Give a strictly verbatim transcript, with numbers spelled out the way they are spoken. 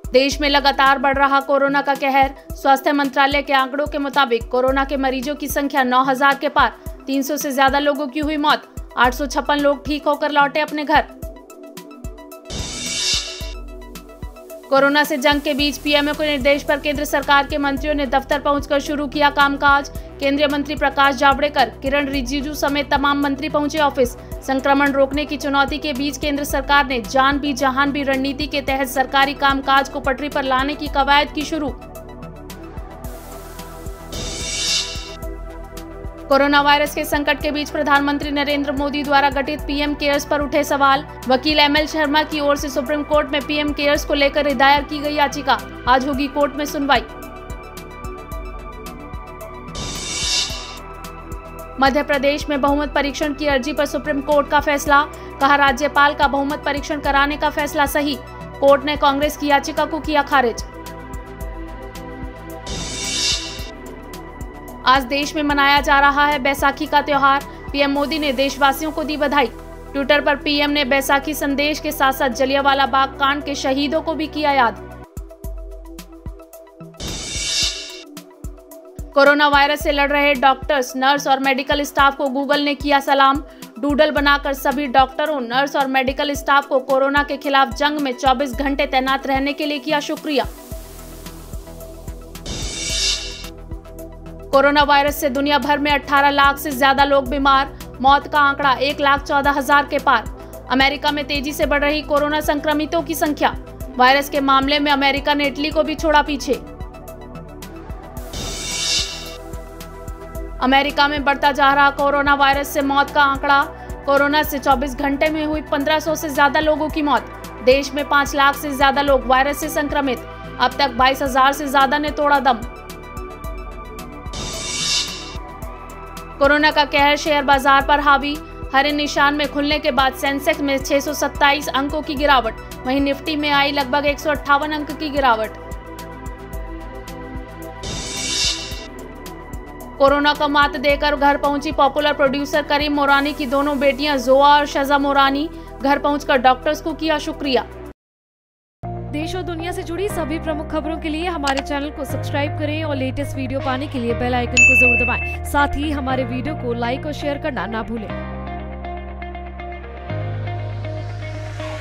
देश में लगातार बढ़ रहा कोरोना का कहर। स्वास्थ्य मंत्रालय के आंकड़ों के मुताबिक कोरोना के मरीजों की संख्या नौ हज़ार के पार। तीन सौ से ज्यादा लोगों की हुई मौत। आठ सौ छप्पन लोग ठीक होकर लौटे अपने घर। कोरोना से जंग के बीच पीएमओ के निर्देश पर केंद्र सरकार के मंत्रियों ने दफ्तर पहुंचकर शुरू किया कामकाज। केंद्रीय मंत्री प्रकाश जावड़ेकर, किरण रिजिजू समेत तमाम मंत्री पहुंचे ऑफिस। संक्रमण रोकने की चुनौती के बीच केंद्र सरकार ने जान भी जहान भी रणनीति के तहत सरकारी कामकाज को पटरी पर लाने की कवायद की शुरू। कोरोना वायरस के संकट के बीच प्रधानमंत्री नरेंद्र मोदी द्वारा गठित पीएम केयर्स पर उठे सवाल। वकील एमएल शर्मा की ओर से सुप्रीम कोर्ट में पीएम केयर्स को लेकर दायर की गई याचिका। आज होगी कोर्ट में सुनवाई। मध्य प्रदेश में बहुमत परीक्षण की अर्जी पर सुप्रीम कोर्ट का फैसला। कहा, राज्यपाल का बहुमत परीक्षण कराने का फैसला सही। कोर्ट ने कांग्रेस की याचिका को किया खारिज। आज देश में मनाया जा रहा है बैसाखी का त्योहार। पीएम मोदी ने देशवासियों को दी बधाई। ट्विटर पर पीएम ने बैसाखी संदेश के साथ साथ जलियांवाला बाग कांड के शहीदों को भी किया याद। कोरोना वायरस से लड़ रहे डॉक्टर्स, नर्स और मेडिकल स्टाफ को गूगल ने किया सलाम। डूडल बनाकर सभी डॉक्टरों, नर्स और मेडिकल स्टाफ को कोरोना के खिलाफ जंग में चौबीस घंटे तैनात रहने के लिए किया शुक्रिया। कोरोना वायरस से दुनिया भर में अठारह लाख से ज्यादा लोग बीमार। मौत का आंकड़ा एक लाख चौदह हजार के पार। अमेरिका में तेजी से बढ़ रही कोरोना संक्रमितों की संख्या। वायरस के मामले में अमेरिका ने इटली को भी छोड़ा पीछे। अमेरिका में बढ़ता जा रहा कोरोना वायरस से मौत का आंकड़ा। कोरोना से चौबीस घंटे में हुई पंद्रह सौ से ज्यादा लोगों की मौत। देश में पांच लाख से ज्यादा लोग वायरस से संक्रमित। अब तक बाईस हजार से ज्यादा ने तोड़ा दम। कोरोना का कहर शेयर बाजार पर हावी। हरे निशान में खुलने के बाद सेंसेक्स में छह सौ सत्ताईस अंकों की गिरावट। वहीं निफ्टी में आई लगभग एक सौ अट्ठावन अंक की गिरावट। कोरोना को मात देकर घर पहुंची पॉपुलर प्रोड्यूसर करीम मोरानी की दोनों बेटियां जोआ और शजा मोरानी। घर पहुंचकर डॉक्टर्स को किया शुक्रिया। देश और दुनिया से जुड़ी सभी प्रमुख खबरों के लिए हमारे चैनल को सब्सक्राइब करें और लेटेस्ट वीडियो पाने के लिए बेल आइकन को जरूर दबाएं। साथ ही हमारे वीडियो को लाइक और शेयर करना ना भूलें।